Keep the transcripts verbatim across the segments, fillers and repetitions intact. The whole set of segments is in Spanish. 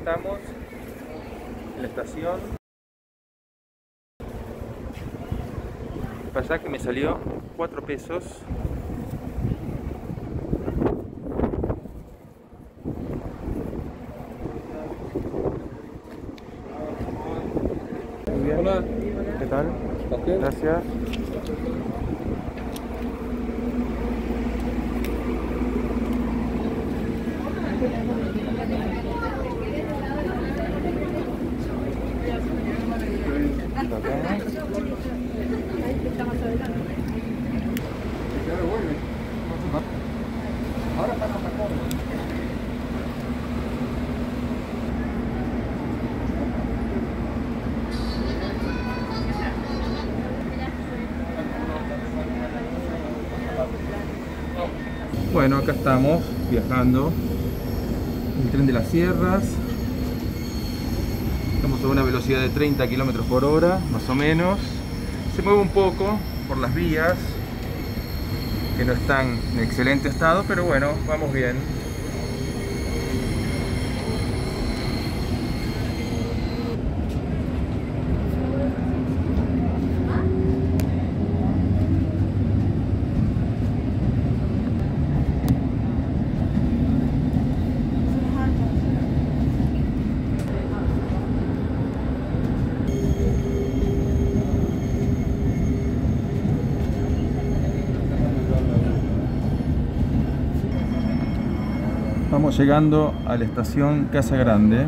estamos en la estación. El pasaje me salió cuatro pesos. Muy bien. Hola. ¿Qué tal? Okay. Gracias. Ahora pasa para Córdoba. Bueno, acá estamos viajando en el tren de las sierras. Estamos a una velocidad de treinta kilómetros por hora, más o menos. Se mueve un poco por las vías, que no están en excelente estado, pero bueno, vamos bien. Estamos llegando a la estación Casa Grande.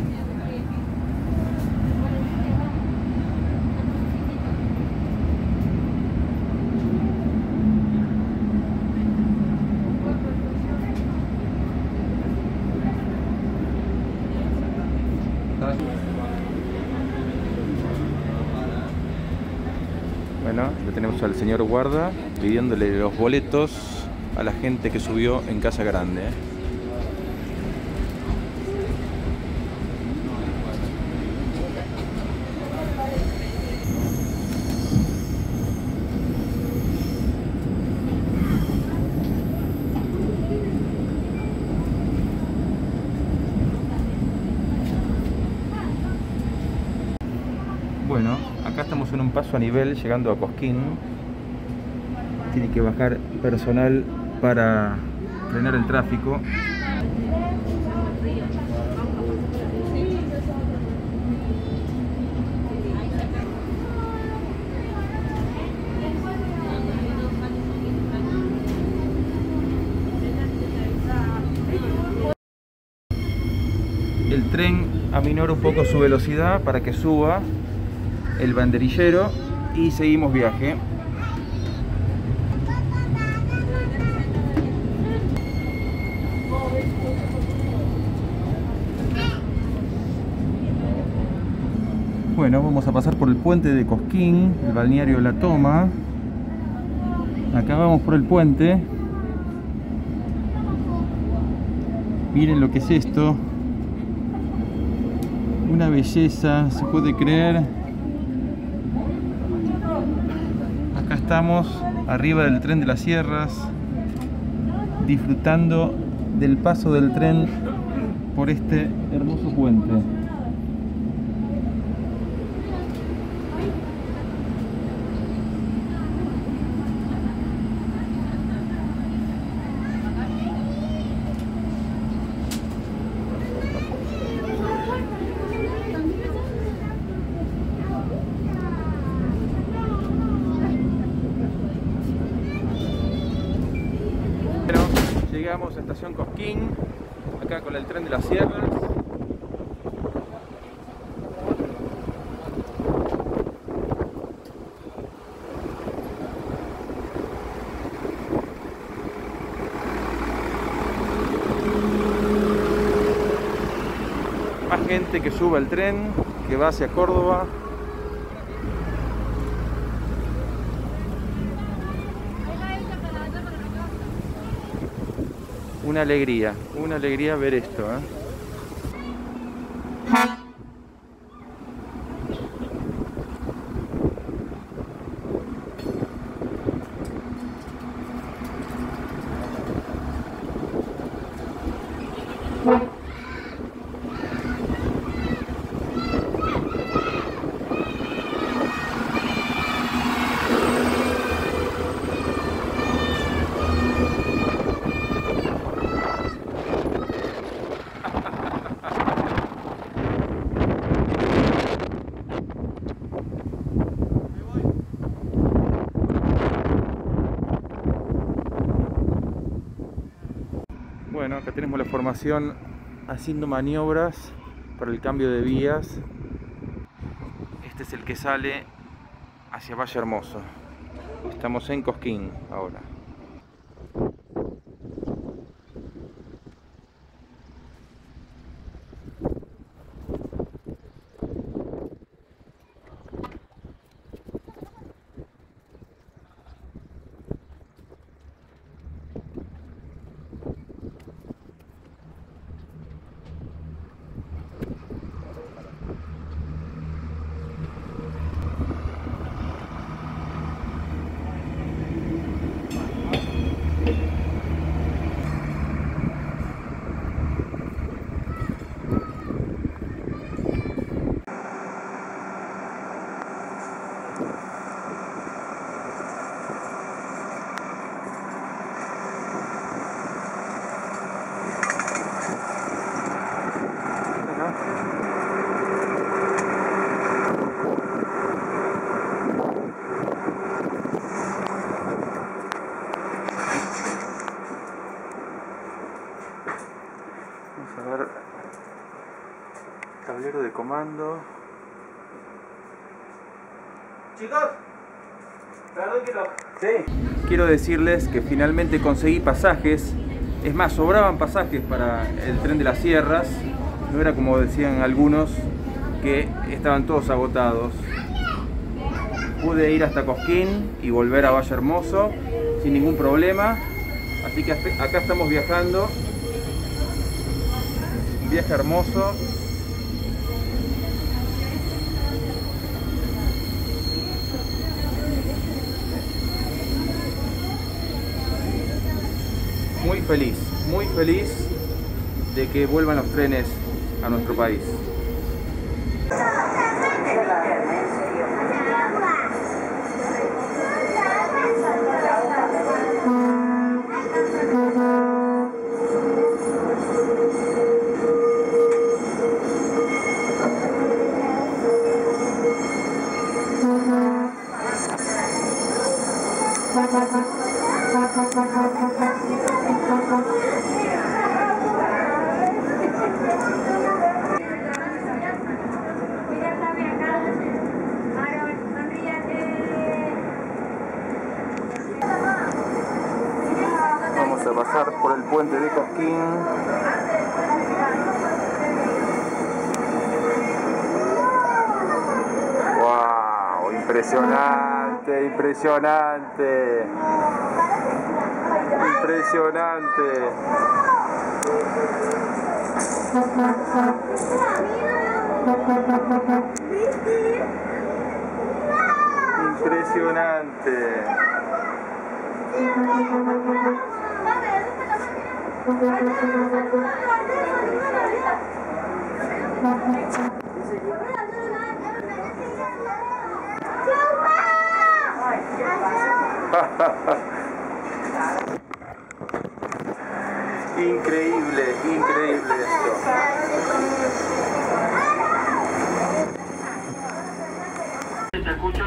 Bueno, lo tenemos al señor guarda pidiéndole los boletos a la gente que subió en Casa Grande. Bueno, acá estamos en un paso a nivel llegando a Cosquín. Tiene que bajar personal para frenar el tráfico. El tren aminora un poco su velocidad para que suba el banderillero y seguimos viaje. Bueno, vamos a pasar por el puente de Cosquín, el balneario La Toma. Acá vamos por el puente. Miren lo que es esto. Una belleza, se puede creer. Acá estamos, arriba del tren de las sierras, disfrutando del paso del tren por este hermoso puente. Llegamos a estación Cosquín, acá con el tren de las sierras. Más gente que sube al tren, que va hacia Córdoba. Una alegría, una alegría ver esto, ¿eh? acá tenemos la formación haciendo maniobras para el cambio de vías. Este es el que sale hacia Valle Hermoso. Estamos en Cosquín ahora. Vamos a ver tablero de comando. Chicos, perdón que lo... Sí. Quiero decirles que finalmente conseguí pasajes. Es más, sobraban pasajes para el tren de las sierras. No era como decían algunos, que estaban todos agotados. Pude ir hasta Cosquín y volver a Valle Hermoso sin ningún problema. Así que acá estamos viajando. Un viaje hermoso. Muy feliz, muy feliz de que vuelvan los trenes a nuestro país. Vamos a pasar por el puente de Cosquín. ¡Wow! Impresionante, impresionante. Impresionante. Impresionante. Increíble, increíble esto. ¿Te escucho?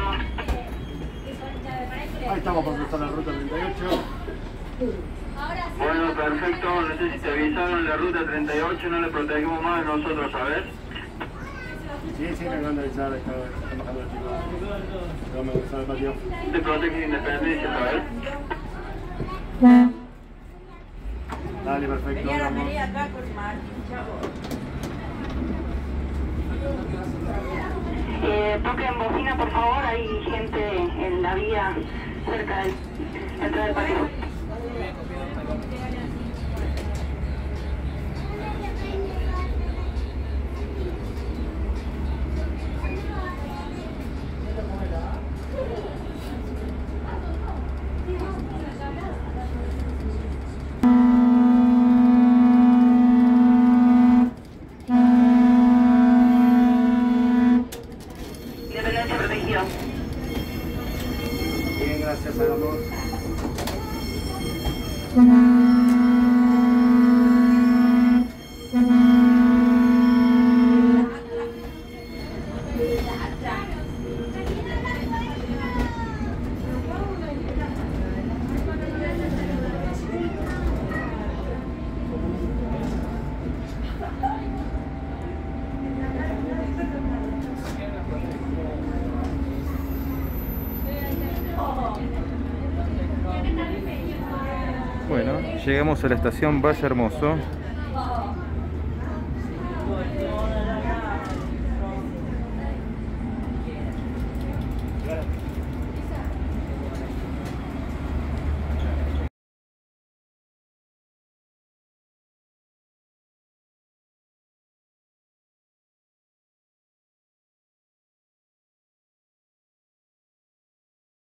Ahí estamos por cruzar la ruta treinta y ocho. Bueno, perfecto. No sé si te avisaron la ruta treinta y ocho, no le protegemos más de nosotros, ¿sabes? Sí, sí, me acaban de avisar, están bajando los chicos. Vamos a cruzar el patio. Te protegen Independencia, ¿sabes? Dale, perfecto. Venía la media acá con Martín, Eh, toquen bocina, por favor, hay gente en la vía cerca del entrada del patio. Independencia protegido. Bien, gracias, hagamos. llegamos a la estación Valle Hermoso.